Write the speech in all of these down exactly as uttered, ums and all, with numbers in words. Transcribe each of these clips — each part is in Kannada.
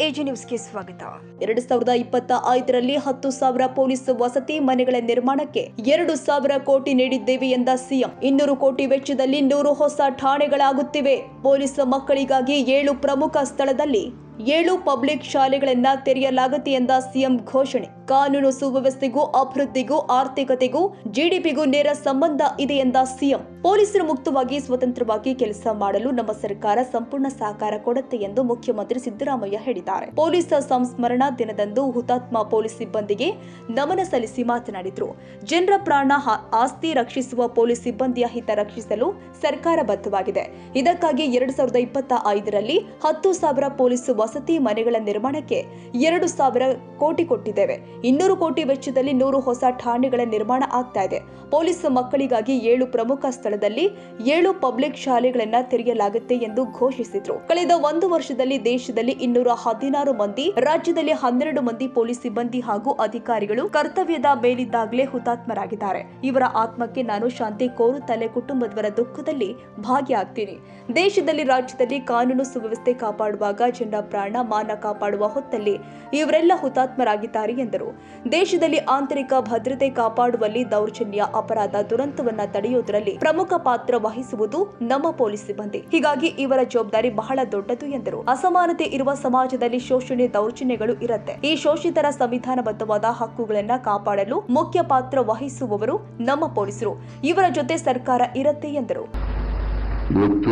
ಎಜಿ ನ್ಯೂಸ್ಗೆ ಸ್ವಾಗತ. ಎರಡು ಸಾವಿರದ ಇಪ್ಪತ್ತ ಐದರಲ್ಲಿ ಹತ್ತು ಸಾವಿರ ಪೊಲೀಸ್ ವಸತಿ ಮನೆಗಳ ನಿರ್ಮಾಣಕ್ಕೆ ಎರಡು ಸಾವಿರ ಕೋಟಿ ನೀಡಿದ್ದೇವೆ ಎಂದ ಸಿಎಂ. ಇನ್ನೂರು ಕೋಟಿ ವೆಚ್ಚದಲ್ಲಿ ನೂರು ಹೊಸ ಠಾಣೆಗಳಾಗುತ್ತಿವೆ. ಪೊಲೀಸ್ ಮಕ್ಕಳಿಗಾಗಿ ಏಳು ಪ್ರಮುಖ ಸ್ಥಳದಲ್ಲಿ ಏಳು ಪಬ್ಲಿಕ್ ಶಾಲೆಗಳನ್ನ ತೆರೆಯಲಾಗುತ್ತೆ ಎಂದ ಸಿಎಂ ಘೋಷಣೆ. ಕಾನೂನು ಸುವ್ಯವಸ್ಥೆಗೂ ಅಭಿವೃದ್ಧಿಗೂ ಆರ್ಥಿಕತೆಗೂ ಜಿಡಿಪಿಗೂ ನೇರ ಸಂಬಂಧ ಇದೆ ಎಂದ ಸಿಎಂ. ಪೊಲೀಸರು ಮುಕ್ತವಾಗಿ ಸ್ವತಂತ್ರವಾಗಿ ಕೆಲಸ ಮಾಡಲು ನಮ್ಮ ಸರ್ಕಾರ ಸಂಪೂರ್ಣ ಸಹಕಾರ ಕೊಡುತ್ತೆ ಎಂದು ಮುಖ್ಯಮಂತ್ರಿ ಸಿದ್ದರಾಮಯ್ಯ ಹೇಳಿದ್ದಾರೆ. ಪೊಲೀಸ್ ಸಂಸ್ಮರಣಾ ದಿನದಂದು ಹುತಾತ್ಮ ಪೊಲೀಸ್ ಸಿಬ್ಬಂದಿಗೆ ನಮನ ಸಲ್ಲಿಸಿ ಮಾತನಾಡಿದರು. ಜನರ ಪ್ರಾಣ ಆಸ್ತಿ ರಕ್ಷಿಸುವ ಪೊಲೀಸ್ ಸಿಬ್ಬಂದಿಯ ಹಿತ ರಕ್ಷಿಸಲು ಸರ್ಕಾರ ಬದ್ಧವಾಗಿದೆ. ಇದಕ್ಕಾಗಿ ಎರಡು ಸಾವಿರದ ಇಪ್ಪತ್ತ ಐದರಲ್ಲಿ ಹತ್ತು ಸಾವಿರ ಪೊಲೀಸ್ ವಸತಿ ಮನೆಗಳ ನಿರ್ಮಾಣಕ್ಕೆ ಎರಡು ಸಾವಿರ ಕೋಟಿ ಕೊಟ್ಟಿದ್ದೇವೆ. ಇನ್ನೂರು ಕೋಟಿ ವೆಚ್ಚದಲ್ಲಿ ನೂರು ಹೊಸ ಠಾಣೆಗಳ ನಿರ್ಮಾಣ ಆಗ್ತಾ ಇದೆ. ಪೊಲೀಸ್ ಮಕ್ಕಳಿಗಾಗಿ ಏಳು ಪ್ರಮುಖ ಸ್ಥಳದಲ್ಲಿ ಏಳು ಪಬ್ಲಿಕ್ ಶಾಲೆಗಳನ್ನ ತೆರೆಯಲಾಗುತ್ತೆ ಎಂದು ಘೋಷಿಸಿದ್ರು. ಕಳೆದ ಒಂದು ವರ್ಷದಲ್ಲಿ ದೇಶದಲ್ಲಿ ಇನ್ನೂರ ಹದಿನಾರು ಮಂದಿ, ರಾಜ್ಯದಲ್ಲಿ ಹನ್ನೆರಡು ಮಂದಿ ಪೊಲೀಸ್ ಸಿಬ್ಬಂದಿ ಹಾಗೂ ಅಧಿಕಾರಿಗಳು ಕರ್ತವ್ಯದ ಮೇಲಿದ್ದಾಗಲೇ ಹುತಾತ್ಮರಾಗಿದ್ದಾರೆ. ಇವರ ಆತ್ಮಕ್ಕೆ ನಾನು ಶಾಂತಿ ಕೋರುತ್ತಲೇ ಕುಟುಂಬದವರ ದುಃಖದಲ್ಲಿ ಭಾಗಿಯಾಗ್ತೀನಿ. ದೇಶದಲ್ಲಿ ರಾಜ್ಯದಲ್ಲಿ ಕಾನೂನು ಸುವ್ಯವಸ್ಥೆ ಕಾಪಾಡುವಾಗ ಜನರ ಪ್ರಾಣ ಮಾನ ಕಾಪಾಡುವ ಹೊತ್ತಲ್ಲಿ ಇವರೆಲ್ಲ ಹುತಾತ್ಮರಾಗಿದ್ದಾರೆ ಎಂದರು. ದೇಶದಲ್ಲಿ ಆಂತರಿಕ ಭದ್ರತೆ ಕಾಪಾಡುವಲ್ಲಿ ದೌರ್ಜನ್ಯ, ಅಪರಾಧ, ದುರಂತವನ್ನ ತಡೆಯುವುದರಲ್ಲಿ ಪ್ರಮುಖ ಪಾತ್ರ ವಹಿಸುವುದು ನಮ್ಮ ಪೊಲೀಸ್ ಸಿಬ್ಬಂದಿ. ಹೀಗಾಗಿ ಇವರ ಜವಾಬ್ದಾರಿ ಬಹಳ ದೊಡ್ಡದು ಎಂದರು. ಅಸಮಾನತೆ ಇರುವ ಸಮಾಜದಲ್ಲಿ ಶೋಷಣೆ, ದೌರ್ಜನ್ಯಗಳು ಇರುತ್ತೆ. ಈ ಶೋಷಿತರ ಸಂವಿಧಾನಬದ್ಧವಾದ ಹಕ್ಕುಗಳನ್ನ ಕಾಪಾಡಲು ಮುಖ್ಯ ಪಾತ್ರ ವಹಿಸುವವರು ನಮ್ಮ ಪೊಲೀಸರು. ಇವರ ಜೊತೆ ಸರ್ಕಾರ ಇರುತ್ತೆ ಎಂದರು. ಇವತ್ತು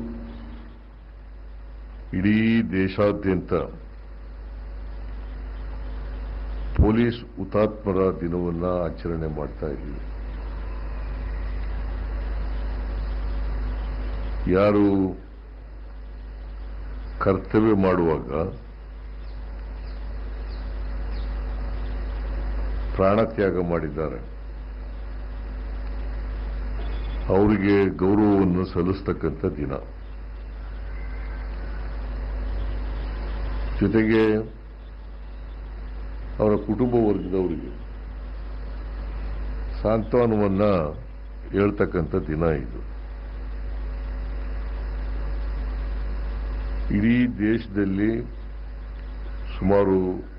ಇಡೀ ದೇಶಾದ್ಯಂತ ಪೊಲೀಸ್ ಹುತಾತ್ಮರ ದಿನವನ್ನ ಆಚರಣೆ ಮಾಡ್ತಾ ಇದ್ದೀವಿ. ಯಾರು ಕರ್ತವ್ಯ ಮಾಡುವಾಗ ಪ್ರಾಣತ್ಯಾಗ ಮಾಡಿದ್ದಾರೆ, ಅವರಿಗೆ ಗೌರವವನ್ನು ಸಲ್ಲಿಸ್ತಕ್ಕಂಥ ದಿನ. ಜೊತೆಗೆ ಅವರ ಕುಟುಂಬ ವರ್ಗದವರಿಗೆ ಸಾಂತ್ವನವನ್ನ ಹೇಳ್ತಕ್ಕಂಥ ದಿನ ಇದು. ಇಡೀ ದೇಶದಲ್ಲಿ ಸುಮಾರು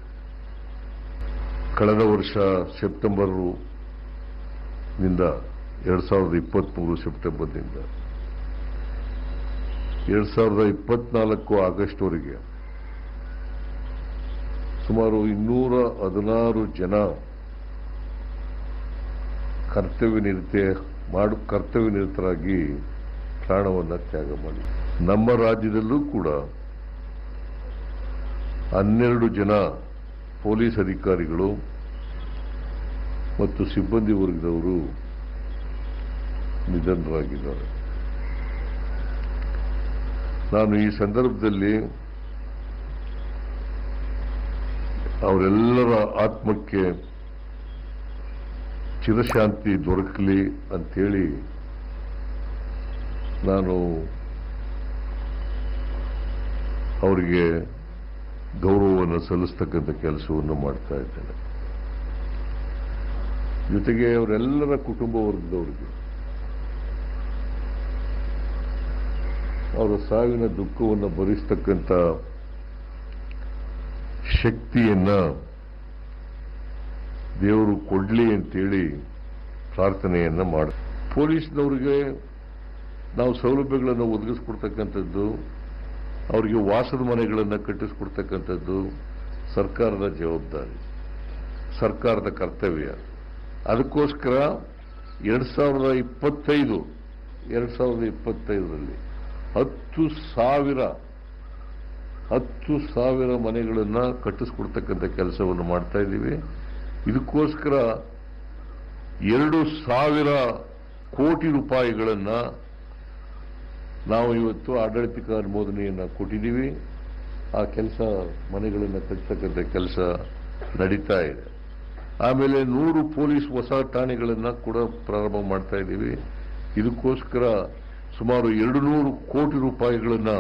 ಕಳೆದ ವರ್ಷ ಸೆಪ್ಟೆಂಬರ್ ನಿಂದ ಎರಡ್ ಸಾವಿರದ ಇಪ್ಪತ್ಮೂರು ಸೆಪ್ಟೆಂಬರ್ನಿಂದ ಎರಡ್ ಸಾವಿರದ ಇಪ್ಪತ್ನಾಲ್ಕು ಆಗಸ್ಟ್ ವರೆಗೆ ಸುಮಾರು ಇನ್ನೂರ ಹದಿನಾರು ಜನ ಕರ್ತವ್ಯ ನಿರತೆ ಮಾಡು ಕರ್ತವ್ಯ ನಿರತರಾಗಿ ಪ್ರಾಣವನ್ನು ತ್ಯಾಗ ಮಾಡಿ. ನಮ್ಮ ರಾಜ್ಯದಲ್ಲೂ ಕೂಡ ಹನ್ನೆರಡು ಜನ ಪೊಲೀಸ್ ಅಧಿಕಾರಿಗಳು ಮತ್ತು ಸಿಬ್ಬಂದಿ ವರ್ಗದವರು ನಿಧನರಾಗಿದ್ದಾರೆ. ನಾನು ಈ ಸಂದರ್ಭದಲ್ಲಿ ಅವರೆಲ್ಲರ ಆತ್ಮಕ್ಕೆ ಚಿರಶಾಂತಿ ದೊರಕಲಿ ಅಂತೇಳಿ ನಾನು ಅವರಿಗೆ ಗೌರವವನ್ನು ಸಲ್ಲಿಸ್ತಕ್ಕಂಥ ಕೆಲಸವನ್ನು ಮಾಡ್ತಾ ಇದ್ದೇನೆ. ಜೊತೆಗೆ ಅವರೆಲ್ಲರ ಕುಟುಂಬ ವರ್ಗದವರಿಗೆ ಅವರ ಸಾವಿನ ದುಃಖವನ್ನು ಭರಿಸ್ತಕ್ಕಂಥ ಶಕ್ತಿಯನ್ನ ದೇವರು ಕೊಡ್ಲಿ ಅಂತೇಳಿ ಪ್ರಾರ್ಥನೆಯನ್ನ ಮಾಡ. ಪೊಲೀಸ್ನವರಿಗೆ ನಾವು ಸೌಲಭ್ಯಗಳನ್ನು ಒದಗಿಸ್ಕೊಡ್ತಕ್ಕಂಥದ್ದು, ಅವರಿಗೆ ವಾಸದ ಮನೆಗಳನ್ನು ಕಟ್ಟಿಸ್ಕೊಡ್ತಕ್ಕಂಥದ್ದು ಸರ್ಕಾರದ ಜವಾಬ್ದಾರಿ, ಸರ್ಕಾರದ ಕರ್ತವ್ಯ. ಅದಕ್ಕೋಸ್ಕರ ಎರಡ್ ಸಾವಿರದ ಇಪ್ಪತ್ತೈದು ಎರಡ್ ಸಾವಿರದ ಇಪ್ಪತ್ತೈದರಲ್ಲಿ ಹತ್ತು ಸಾವಿರ ಹತ್ತು ಸಾವಿರ ಮನೆಗಳನ್ನು ಕಟ್ಟಿಸ್ಕೊಡ್ತಕ್ಕಂಥ ಕೆಲಸವನ್ನು ಮಾಡ್ತಾ ಇದ್ದೀವಿ. ಇದಕ್ಕೋಸ್ಕರ ಎರಡು ಸಾವಿರ ಕೋಟಿ ರೂಪಾಯಿಗಳನ್ನು ನಾವು ಇವತ್ತು ಆಡಳಿತಿಕ ಅನುಮೋದನೆಯನ್ನು ಕೊಟ್ಟಿದ್ದೀವಿ. ಆ ಕೆಲಸ ಮನೆಗಳನ್ನು ಕಟ್ಟತಕ್ಕಂಥ ಕೆಲಸ ನಡೀತಾ ಇದೆ. ಆಮೇಲೆ ನೂರು ಪೊಲೀಸ್ ಹೊಸ ಠಾಣೆಗಳನ್ನು ಕೂಡ ಪ್ರಾರಂಭ ಮಾಡ್ತಾ ಇದ್ದೀವಿ. ಇದಕ್ಕೋಸ್ಕರ ಸುಮಾರು ಎರಡು ನೂರು ಕೋಟಿ ರೂಪಾಯಿಗಳನ್ನು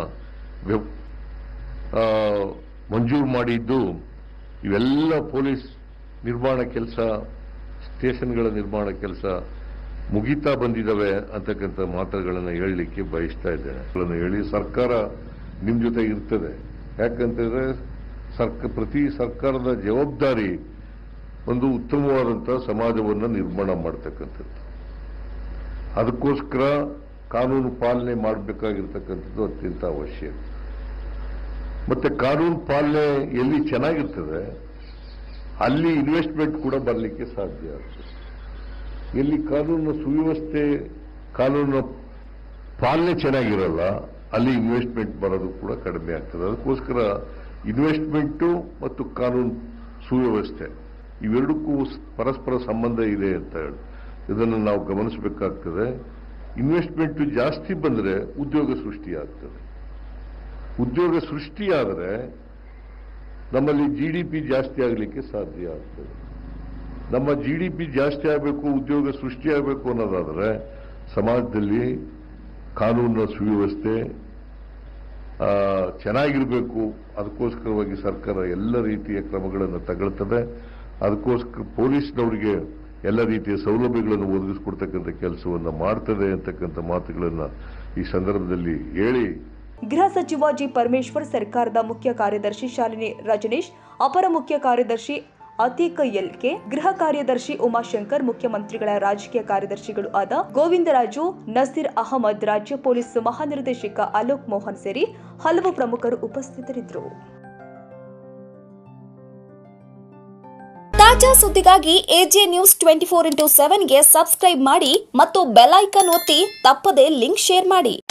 ಮಂಜೂರು ಮಾಡಿದ್ದು. ಇವೆಲ್ಲ ಪೊಲೀಸ್ ನಿರ್ಮಾಣ ಕೆಲಸ, ಸ್ಟೇಷನ್ಗಳ ನಿರ್ಮಾಣ ಕೆಲಸ ಮುಗಿತಾ ಬಂದಿದ್ದಾವೆ ಅಂತಕ್ಕಂಥ ಮಾತುಗಳನ್ನು ಹೇಳಲಿಕ್ಕೆ ಬಯಸ್ತಾ ಇದ್ದೇನೆ. ಹೇಳಿ ಸರ್ಕಾರ ನಿಮ್ಮ ಜೊತೆ ಇರ್ತದೆ. ಯಾಕಂತಂದ್ರೆ ಸರ್ಕ ಪ್ರತಿ ಸರ್ಕಾರದ ಜವಾಬ್ದಾರಿ ಒಂದು ಉತ್ತಮವಾದಂತಹ ಸಮಾಜವನ್ನು ನಿರ್ಮಾಣ ಮಾಡ್ತಕ್ಕಂಥದ್ದು. ಅದಕ್ಕೋಸ್ಕರ ಕಾನೂನು ಪಾಲನೆ ಮಾಡಬೇಕಾಗಿರ್ತಕ್ಕಂಥದ್ದು ಅತ್ಯಂತ ಅವಶ್ಯಕ. ಮತ್ತೆ ಕಾನೂನು ಪಾಲನೆ ಎಲ್ಲಿ ಚೆನ್ನಾಗಿರ್ತದೆ ಅಲ್ಲಿ ಇನ್ವೆಸ್ಟ್ಮೆಂಟ್ ಕೂಡ ಬರಲಿಕ್ಕೆ ಸಾಧ್ಯ ಆಗ್ತದೆ. ಎಲ್ಲಿ ಕಾನೂನು ಸುವ್ಯವಸ್ಥೆ, ಕಾನೂನು ಪಾಲನೆ ಚೆನ್ನಾಗಿರಲ್ಲ ಅಲ್ಲಿ ಇನ್ವೆಸ್ಟ್ಮೆಂಟ್ ಬರೋದು ಕೂಡ ಕಡಿಮೆ ಆಗ್ತದೆ. ಅದಕ್ಕೋಸ್ಕರ ಇನ್ವೆಸ್ಟ್ಮೆಂಟು ಮತ್ತು ಕಾನೂನು ಸುವ್ಯವಸ್ಥೆ ಇವೆರಡಕ್ಕೂ ಪರಸ್ಪರ ಸಂಬಂಧ ಇದೆ ಅಂತ ಹೇಳಿ ಇದನ್ನು ನಾವು ಗಮನಿಸಬೇಕಾಗ್ತದೆ. ಇನ್ವೆಸ್ಟ್ಮೆಂಟ್ ಜಾಸ್ತಿ ಬಂದರೆ ಉದ್ಯೋಗ ಸೃಷ್ಟಿಯಾಗ್ತದೆ. ಉದ್ಯೋಗ ಸೃಷ್ಟಿಯಾದರೆ ನಮ್ಮಲ್ಲಿ ಜಿ ಡಿ ಪಿ ಜಾಸ್ತಿ ಆಗಲಿಕ್ಕೆ ಸಾಧ್ಯ ಆಗ್ತದೆ. ನಮ್ಮ ಜಿ ಡಿ ಪಿ ಜಾಸ್ತಿ ಆಗಬೇಕು, ಉದ್ಯೋಗ ಸೃಷ್ಟಿಯಾಗಬೇಕು ಅನ್ನೋದಾದರೆ ಸಮಾಜದಲ್ಲಿ ಕಾನೂನಿನ ಸುವ್ಯವಸ್ಥೆ ಚೆನ್ನಾಗಿರಬೇಕು. ಅದಕ್ಕೋಸ್ಕರವಾಗಿ ಸರ್ಕಾರ ಎಲ್ಲ ರೀತಿಯ ಕ್ರಮಗಳನ್ನು ತಗೊಳ್ತದೆ. ಅದಕ್ಕೋಸ್ಕರ ಪೊಲೀಸ್ನವರಿಗೆ ಎಲ್ಲ ರೀತಿಯ ಸೌಲಭ್ಯಗಳನ್ನು ಒದಗಿಸಿಕೊಡ್ತಕ್ಕಂಥ ಕೆಲಸವನ್ನು ಮಾಡ್ತದೆ ಅಂತಕ್ಕಂಥ ಮಾತುಗಳನ್ನು ಈ ಸಂದರ್ಭದಲ್ಲಿ ಹೇಳಿ, ಗೃಹ ಸಚಿವ ಜಿ ಪರಮೇಶ್ವರ್, ಸರ್ಕಾರದ ಮುಖ್ಯ ಕಾರ್ಯದರ್ಶಿ ಶಾಲಿನಿ ರಜನೀಶ್, ಅಪರ ಮುಖ್ಯ ಕಾರ್ಯದರ್ಶಿ ಅತೀಕ್ ಎಲ್ ಕೆ, ಗೃಹ ಕಾರ್ಯದರ್ಶಿ ಉಮಾಶಂಕರ್, ಮುಖ್ಯಮಂತ್ರಿಗಳ ರಾಜಕೀಯ ಕಾರ್ಯದರ್ಶಿಗಳು ಆದ ಗೋವಿಂದರಾಜು, ನಸೀರ್ ಅಹಮದ್, ರಾಜ್ಯ ಪೊಲೀಸ್ ಮಹಾನಿರ್ದೇಶಕ ಅಲೋಕ್ ಮೋಹನ್ ಸೇರಿ ಹಲವು ಪ್ರಮುಖರು ಉಪಸ್ಥಿತರಿದ್ದರು. ತಾಜಾ ಸುದ್ದಿಗಾಗಿ AJ news twenty four into ಸೆವೆನ್ಗೆ ಸಬ್ಸ್ಕ್ರೈಬ್ ಮಾಡಿ ಮತ್ತು ಬೆಲ್ ಐಕಾನ್ ಒತ್ತಿ ತಪ್ಪದೇ ಲಿಂಕ್ ಶೇರ್ ಮಾಡಿ.